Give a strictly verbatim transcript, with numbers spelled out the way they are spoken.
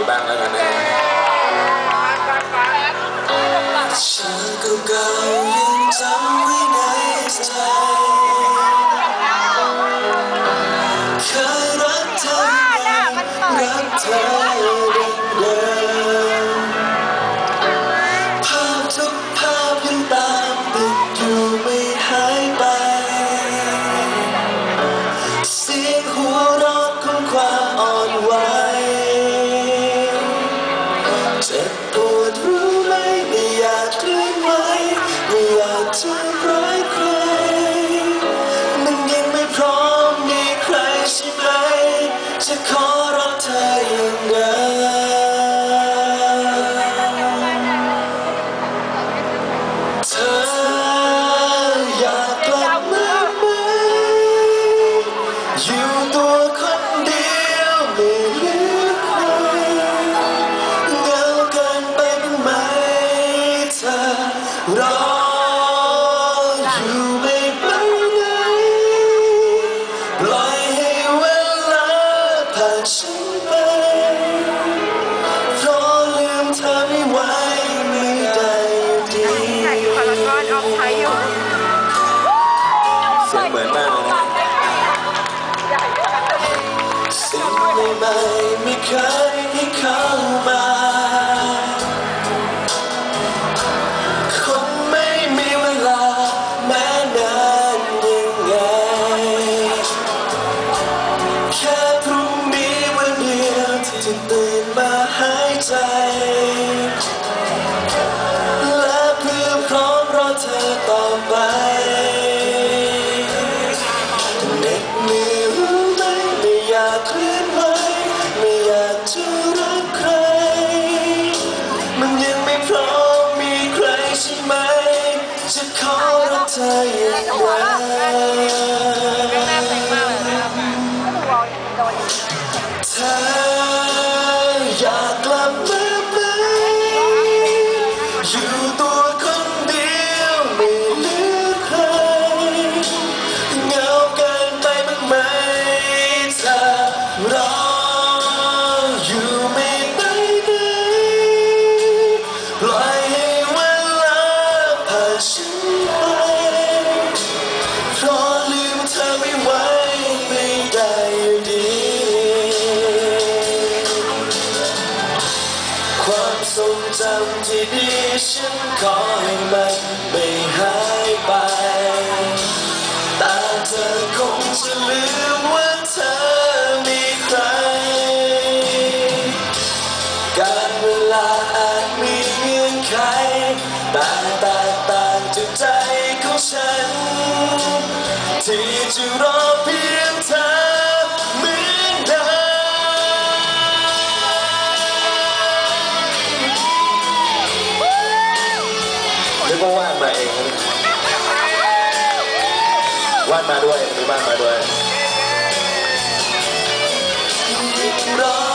นี้บ้างแล้วกันนะฉันก็เก่ายังจำไว้ในใจเคยรักเธอรักเธอเดิมภาพทุกภาพยังตามติดอยู่ไม่หายไปเสียงหัวเราะของความอ่อนไหวเจ็บปวดรู้ไหมไม่อยากเคลื่อนไหวไม่อยากจะร้ายใครมันยังไม่พร้อมมีใครใช่ไหมจะขอรักเธออย่างเดิมเธออยากกลับมาไหมอยู่ตัวคนเดียวไม่เหลือใครเหงาเกินไปบ้างไหมเธอรออยู่ไม่ไปไหนปล่อยให้เวลาผ่านฉันไปเพราะลืมเธอไม่ไหวไม่ได้ดีเสียงเหมือนมากเลยนะสิ่งใหม่ๆไม่เคยให้เข้ามาคงไม่มีเวลาแม้นานยังไงแค่พรุ่งนี้วันเดียวที่จะตื่นมาหายใจและเพื่อพร้อมรอเธอต่อไปเหน็ดเหนื่อยรู้ไหมไม่อยากเคลื่อนไหวไม่อยากจะรักใครมันยังไม่พร้อมมีใครใช่ไหมจะขอรักเธออย่างไรเธออยากกลับมาไหมอยู่ตัวคนเดียวไม่เหลือใครเหงาเกินไปบ้างไหมเธอรออยู่ไม่ไปไหนปล่อยให้เวลาผ่านฉันไปเพราะลืมเธอไม่ไหวไม่ได้อยู่ดีความทรงจำที่ดีฉันขอให้มันไม่หายไปแต่เธอคงจะลืมว่าเธอมีใครการเวลาอาจมีเงื่อนไขแต่แตกต่างจากใจของฉันที่จะรอเพียงเธอเหมือนเดิมเรียกว่าว่านมาเองว่านมาด้วยหรือว่านมาด้วยรอ